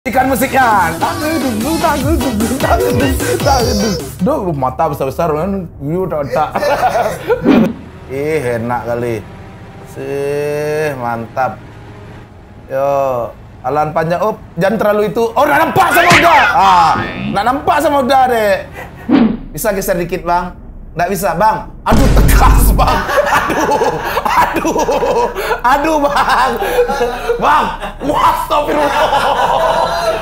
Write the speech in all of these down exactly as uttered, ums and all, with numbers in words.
Ikan musiknya. Duh, mata besar-besar kan. View tak. Ih, enak kali. Sih, mantap. Yo, alan panjang. Oh, jangan terlalu itu. Oh, nggak nampak sama udah. Ah, nggak nampak sama udah deh. Bisa geser dikit, Bang? Nggak bisa, Bang. Aduh, tegas, Bang. Aduh, aduh, aduh, Bang. Bang, wah, astagfirullah.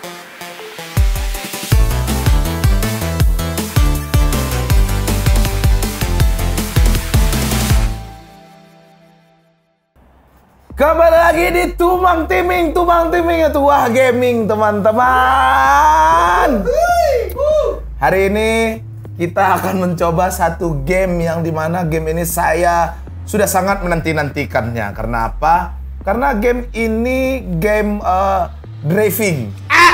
Kembali lagi di Tumang Timing, Tumang Timing itu wah gaming teman-teman. Hari ini kita akan mencoba satu game yang dimana game ini saya sudah sangat menanti-nantikannya. Karena apa? Karena game ini game uh, driving.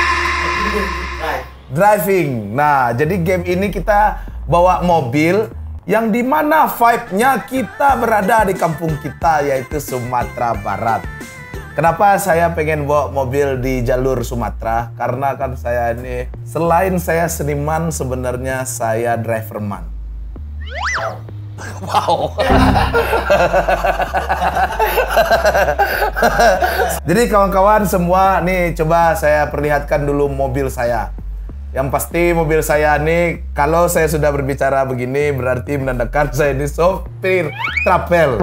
Driving. Nah, jadi game ini kita bawa mobil yang dimana vibe-nya kita berada di kampung kita, yaitu Sumatera Barat. Kenapa saya pengen bawa mobil di jalur Sumatera? Karena kan saya ini, selain saya seniman, sebenarnya saya driverman. Wow. Jadi kawan-kawan semua, nih coba saya perlihatkan dulu mobil saya. Yang pasti mobil saya nih, kalau saya sudah berbicara begini, berarti menandakan saya ini sopir travel.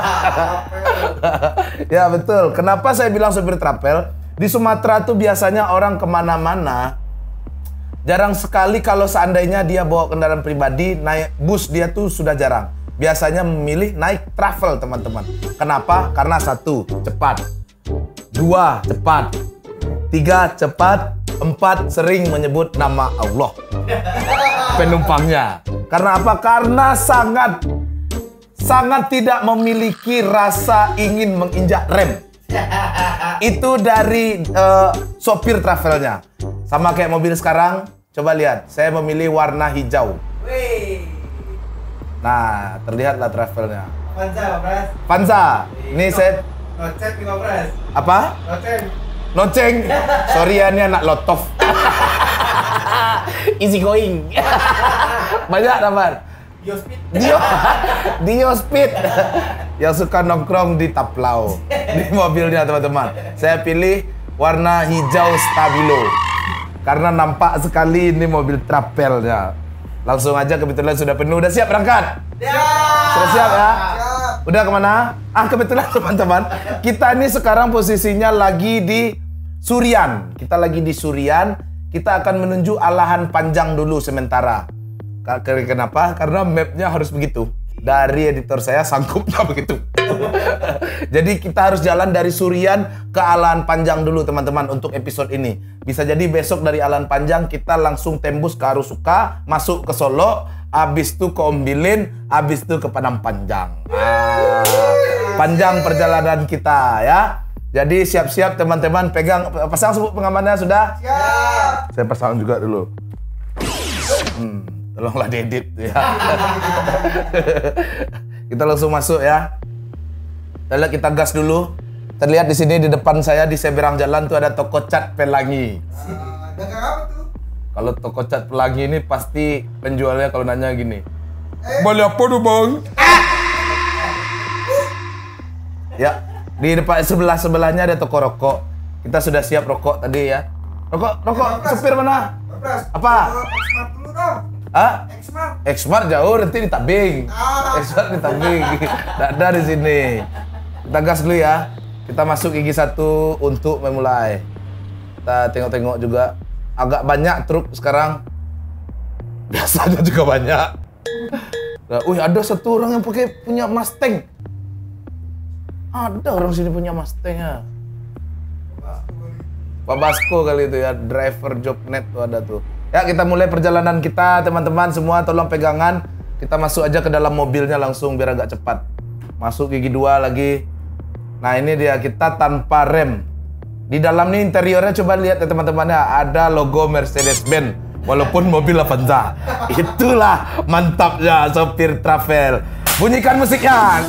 Ya betul. Kenapa saya bilang sopir travel? Di Sumatera tuh biasanya orang kemana-mana, jarang sekali kalau seandainya dia bawa kendaraan pribadi, naik bus dia tuh sudah jarang. Biasanya memilih naik travel, teman-teman. Kenapa? Karena satu, cepat. Dua, cepat. Tiga, cepat. Empat, sering menyebut nama Allah penumpangnya. Karena apa? Karena sangat sangat tidak memiliki rasa ingin menginjak rem. Itu dari uh, sopir travelnya. Sama kayak mobil sekarang. Coba lihat, saya memilih warna hijau. Nah, terlihatlah travelnya. Panza, Bras. Panza. Ini saya Nocet lima belas. apa? Nocet. Noceng. Sorry ya, ini anak lotof. Easy going. Banyak teman. Diospit. Dio, Dio Speed. Yang suka nongkrong di Taplau. Di mobilnya teman-teman. Saya pilih warna hijau stabilo. Karena nampak sekali ini mobil travelnya. Langsung aja, kebetulan sudah penuh. Udah siap berangkat? Ya. Sudah siap ya? Siap. Udah kemana? Ah, kebetulan teman-teman, kita ini sekarang posisinya lagi di Surian. Kita lagi di Surian. Kita akan menuju Alahan Panjang dulu sementara. Kenapa? Karena mapnya harus begitu. Dari editor saya sangkupnya begitu. Jadi kita harus jalan dari Surian ke Alahan Panjang dulu teman-teman untuk episode ini. Bisa jadi besok dari Alahan Panjang kita langsung tembus ke Arusuka, masuk ke Solo, habis itu ke Ombilin, habis itu ke Padang Panjang. Ah, panjang perjalanan kita ya. Jadi siap-siap teman-teman, pegang, pasang sabuk pengamannya sudah? Siap. Saya pasang juga dulu. Hmm, tolonglah diedit ya. Kita langsung masuk ya. Kita lihat, kita gas dulu. Terlihat di sini di depan saya di seberang jalan tuh ada toko cat Pelangi. Uh, dagang apa tuh? Kalau toko cat Pelangi ini pasti penjualnya kalau nanya gini. Eh. Boleh apa tuh bang? Ah. Ya, di depan sebelah sebelahnya ada toko rokok. Kita sudah siap rokok tadi ya. Rokok, rokok, ya, supir mana? Bras. Apa? X-Mart dulu dong. Hah? X-Mart. X-Mart jauh, nanti di tabing. Ah. X-Mart di tabing. Nggak ada di sini. Kita gas dulu ya. Kita masuk gigi satu untuk memulai. Kita tengok-tengok juga. Agak banyak truk sekarang. Biasanya juga banyak. Nah, wih, ada satu orang yang pakai punya Mustang. Ada orang sini punya Mustang ya. Pak Basko kali itu ya, driver jobnet tuh ada tuh. Ya, kita mulai perjalanan kita, teman-teman semua tolong pegangan. Kita masuk aja ke dalam mobilnya langsung biar agak cepat. Masuk gigi dua lagi. Nah, ini dia, kita tanpa rem. Di dalam nih interiornya coba lihat ya teman-teman ya, ada logo Mercedes-Benz walaupun mobil Avanza. Itulah mantapnya sopir travel. Bunyikan musiknya.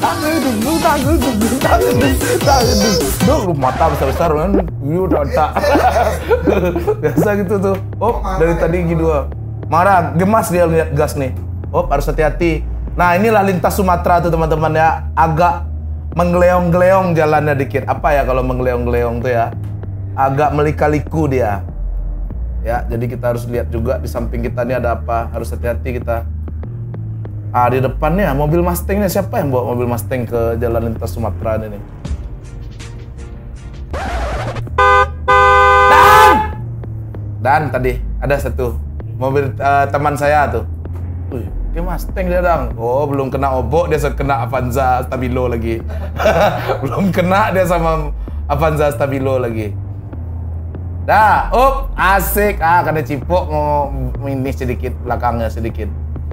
Duh, mata besar-besar kan. Udah tak. Biasa gitu tuh. Oh, dari tadi gitu. Marah, gemas dia lihat gas nih. Oh, harus hati-hati. Nah, inilah lintas Sumatera tuh teman-teman ya. Agak menggeleong-geleong jalannya dikit. Apa ya kalau menggeleong-geleong tuh ya? Agak melika-liku dia. Ya, jadi kita harus lihat juga di samping kita nih ada apa. Harus hati-hati kita. Ah, di depannya mobil Mustang nih. Siapa yang bawa mobil Mustang ke jalan lintas Sumatera ini? Dan! Dan tadi ada satu mobil uh, teman saya tuh. Wih, dia Mustang dia dang. Oh, belum kena obok, dia kena Avanza Stabilo lagi. Belum kena dia sama Avanza Stabilo lagi. Dah, up, asik. Ah, kena cipok mau ini sedikit belakangnya sedikit.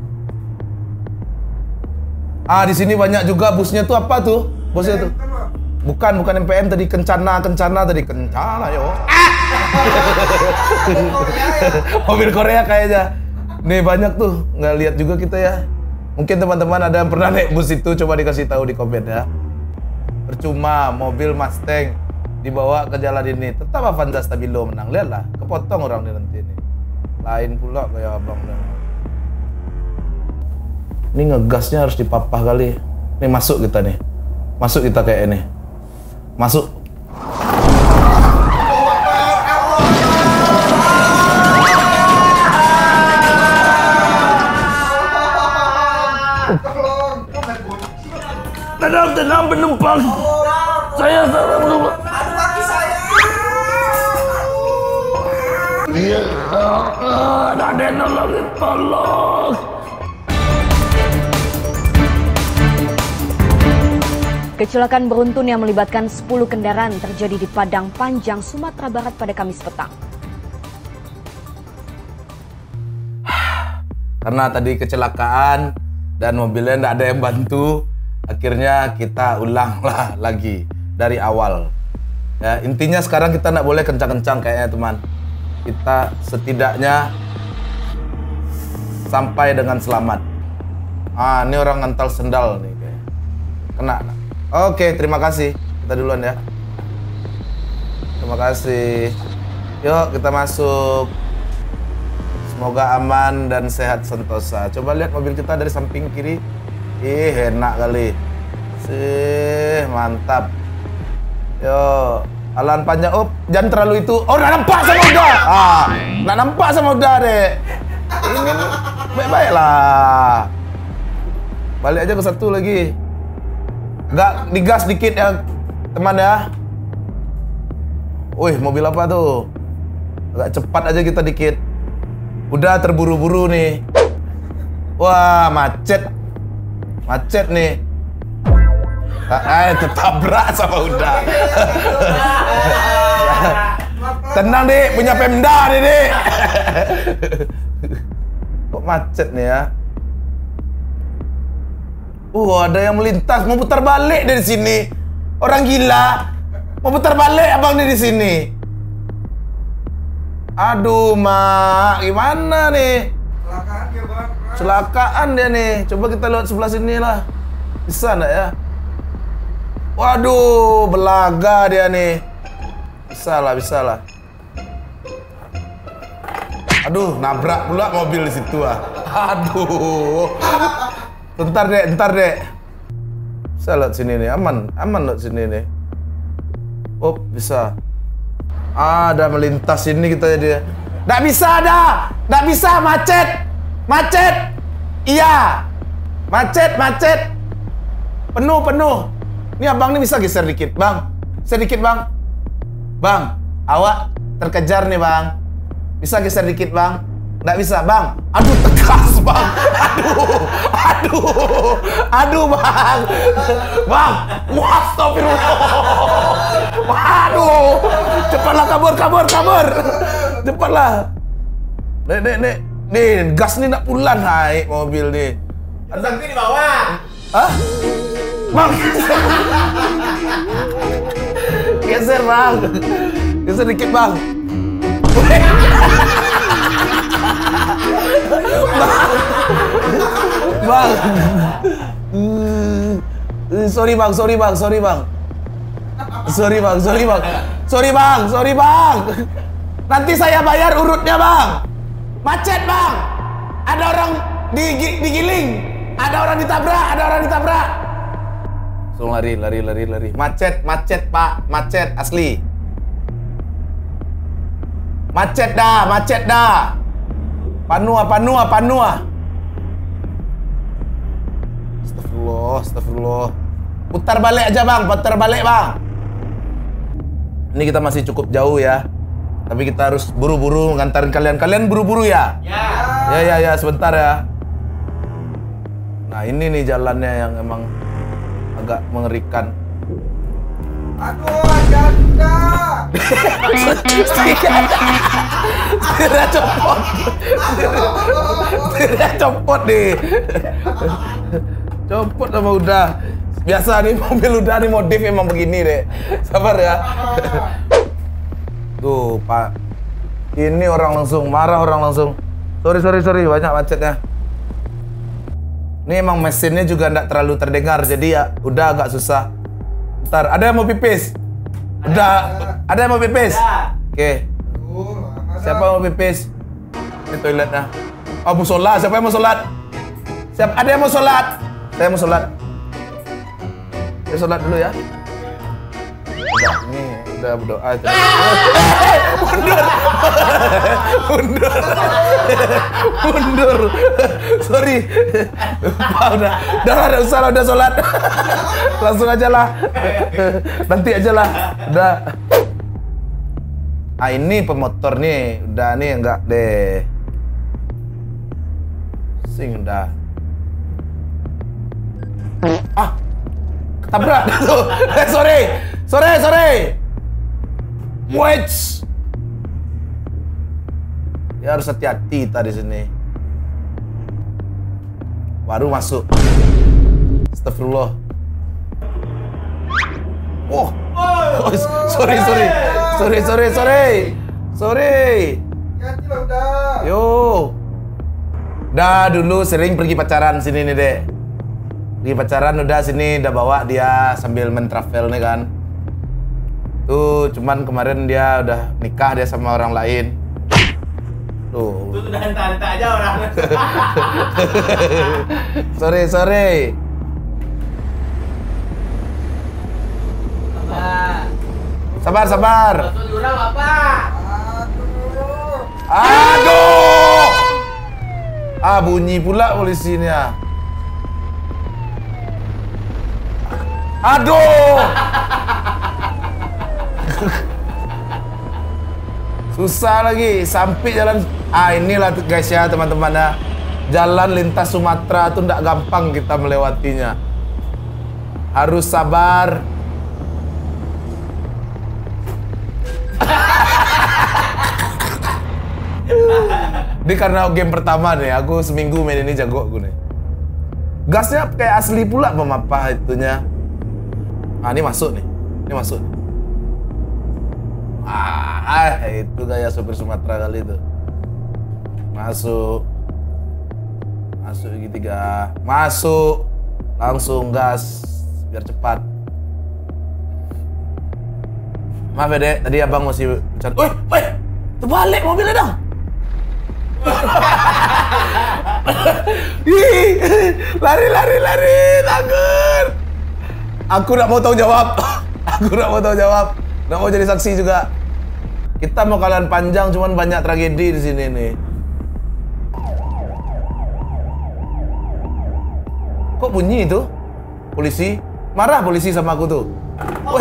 Ah, di sini banyak juga busnya tuh apa tuh? Busnya tuh. Bukan, bukan M P M tadi, Kencana, Kencana tadi, Kencana yo. Ah! Mobil Korea kayaknya. Nih banyak tuh, nggak lihat juga kita ya. Mungkin teman-teman ada yang pernah naik bus itu, coba dikasih tahu di komen ya. Percuma mobil Mustang dibawa ke jalan ini, tetap Avanza Stabilo menang. Lihatlah, kepotong orang ini nanti ini. Lain pula kayak abang dan. Ini ngegasnya harus dipapah kali. Nih masuk kita nih, masuk kita kayak ini, masuk. Tenang, tenang penumpang. Saya salah penumpang. Aduh, kaki saya. Iya, ada yang nolongin, tolong. Kecelakaan beruntun yang melibatkan sepuluh kendaraan terjadi di Padang Panjang, Sumatera Barat pada Kamis petang. Karena tadi kecelakaan dan mobilnya tidak ada yang bantu, akhirnya kita ulanglah lagi dari awal. Ya, intinya sekarang kita tidak boleh kencang-kencang kayaknya teman. Kita setidaknya sampai dengan selamat. Ah, ini orang ngantal sendal nih kayak. Kena. Oke, terima kasih. Kita duluan ya. Terima kasih. Yuk, kita masuk. Semoga aman dan sehat sentosa. Coba lihat mobil kita dari samping kiri. Ih, enak kali. Sih, mantap. Yo, alan panjang. Oh, jangan terlalu itu. Oh, nggak nampak sama udah. Ah, nggak nampak sama udah deh. Ini baik-baik lah. Balik aja ke satu lagi. Nggak digas dikit ya, teman ya. Wih, mobil apa tuh? Agak cepat aja kita dikit. Udah terburu-buru nih. Wah, macet. Macet nih. Eh, tertabrak sama udah. Tenang, Dik. Punya Pemda nih, Dik. Kok macet nih ya? Uh, ada yang melintas. Mau putar balik dari sini. Orang gila. Mau putar balik abang nih di sini. Aduh, Mak. Gimana nih? Kecelakaan dia, Bang. Celakaan dia nih. Coba kita lihat sebelah sini lah. Bisa enggak ya? Waduh, belaga dia nih. Bisa lah, bisa lah. Aduh, nabrak pula mobil di situ ah. Aduh. Bentar dek, bentar dek. Bisa lihat sini nih, aman, aman lihat sini nih. Oh, bisa. Ah, ada melintas ini kita jadi. Nggak bisa dah, nggak bisa, macet, macet. Iya, macet, macet. Penuh, penuh. Ini abang nih bisa geser dikit, bang. Sedikit bang. Bang, awak terkejar nih bang. Bisa geser dikit bang. Nggak bisa bang. Aduh, tegas bang. Aduh, aduh, aduh bang. Bang, wah, astagfirullah. Waduh, cepatlah kabur, kabur, kabur. Cepatlah. Nek, nek, nek. Nih, gas nih nak pulang naik mobil nih. Sampai di bawah. Hah? Bang. Geser bang. Geser dikit bang. Bang. Bang. sorry bang, sorry bang, sorry bang. Sorry bang, sorry bang. Sorry bang, sorry bang. Nanti saya bayar urutnya bang. Macet bang. Ada orang di, digiling. Ada orang ditabrak, ada orang ditabrak. Langsung lari, lari, lari, lari. Macet, macet pak, macet asli. Macet dah, macet dah. Panua, panua, panua. Astagfirullah, astagfirullah. Putar balik aja bang, putar balik bang. Ini kita masih cukup jauh ya. Tapi kita harus buru-buru ngantarin kalian. Kalian buru-buru ya? Ya. Ya, ya, ya, sebentar ya. Nah ini nih jalannya yang emang agak mengerikan. Aduh, janda. Tidak copot. Tidak copot nih. Copot sama udah. Biasa nih mobil udah nih modif emang begini deh. Sabar ya. Tuh pak. Ini orang langsung marah, orang langsung. Sorry sorry sorry banyak macetnya. Ini emang mesinnya juga enggak terlalu terdengar jadi ya udah agak susah. Ntar ada yang mau pipis? Udah. Ada yang mau pipis? Oke. Siapa yang mau pipis? Ini toiletnya. Oh, mau sholat. Siapa yang mau sholat? Siapa? Ada yang mau sholat? Saya mau sholat. Saya sholat dulu ya. Udah, ini udah berdoa. Mundur. Mundur. Mundur. Sorry. Pak, udah. Udah, udah usah lah, udah sholat. Langsung aja lah. Nanti aja lah. Udah. Ah, ini pemotor nih. Udah nih enggak deh. Sing udah. Ah. Ketabrak tuh. Eh, sorry. Sorry, sorry. Wait. Ya harus hati-hati tadi sini. Baru masuk. Astagfirullah. Oh. Oh, sorry, sorry. Sorry, sorry, sorry. Sorry. Ganti lah udah. Yo. Udah dulu sering pergi pacaran sini nih, Dek. Pergi pacaran udah sini udah bawa dia sambil men-travel nih kan. Tuh, cuman kemarin dia udah nikah dia sama orang lain. Tuh. Itu udah hantar-hantar aja orang. Sorry, sorry. Sabar, sabar. Masuk jurang apa? Aduh. Ah, bunyi pula polisinya. Aduh. Susah lagi sampai jalan. Ah, inilah guys ya teman-teman ya. Jalan lintas Sumatera tuh nggak gampang kita melewatinya. Harus sabar. Ini karena game pertama nih, aku seminggu main ini jago aku nih. Gasnya kayak asli pula apa itunya. Ah, ini masuk nih. Ini masuk. Ah, itu gaya sopir Sumatera kali itu. Masuk. Masuk segitiga. Masuk. Langsung gas biar cepat. Maaf ya, Dek. Tadi abang masih bicara. Woi, woi. Terbalik mobilnya dong. Lari, lari, lari. Takut. Aku gak mau tahu jawab. Aku gak mau tahu jawab. Gak mau jadi saksi juga. Kita mau kalian panjang, cuman banyak tragedi di sini nih. Kok bunyi itu? Polisi? Marah polisi sama aku tuh. Woi.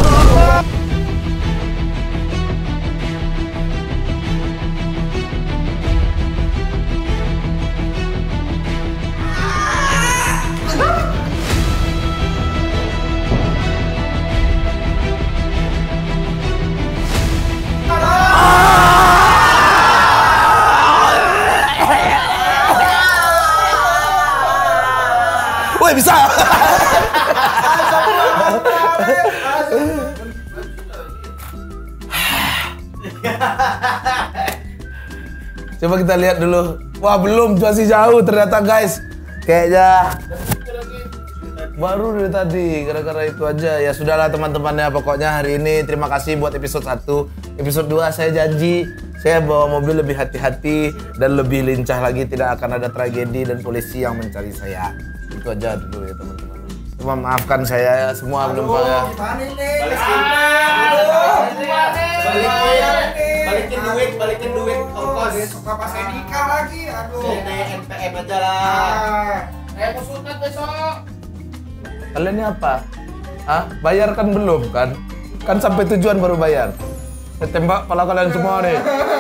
Woi, bisa. Coba kita lihat dulu. Wah, belum, masih jauh ternyata guys. Kayaknya Baru dari tadi, gara-gara itu aja. Ya sudahlah teman-temannya, pokoknya hari ini terima kasih buat episode satu. Episode dua saya janji, saya bawa mobil lebih hati-hati dan lebih lincah lagi. Tidak akan ada tragedi dan polisi yang mencari saya. Itu aja dulu ya teman-teman. Cuma maafkan saya ya, semua penumpang ya. Gimana nih? Balikin. Aduh, Balikin. Balikin duit, balikin duit ongkos. Besok bapak saya nikah lagi. Aduh. Saya naik N P M aja lah. Ah. Saya mau sunat besok. Kalian ini apa? Hah? Bayar kan belum kan? Kan sampai tujuan baru bayar. Saya tembak kepala kalian semua nih.